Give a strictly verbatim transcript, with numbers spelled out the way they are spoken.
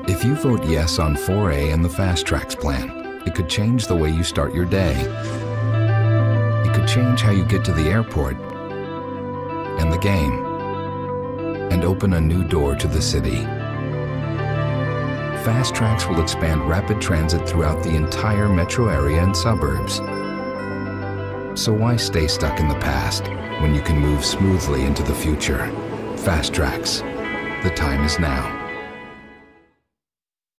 If you vote yes on four A and the FasTracks plan, it could change the way you start your day. It could change how you get to the airport and the game, and open a new door to the city. FasTracks will expand rapid transit throughout the entire metro area and suburbs. So why stay stuck in the past when you can move smoothly into the future? FasTracks. The time is now.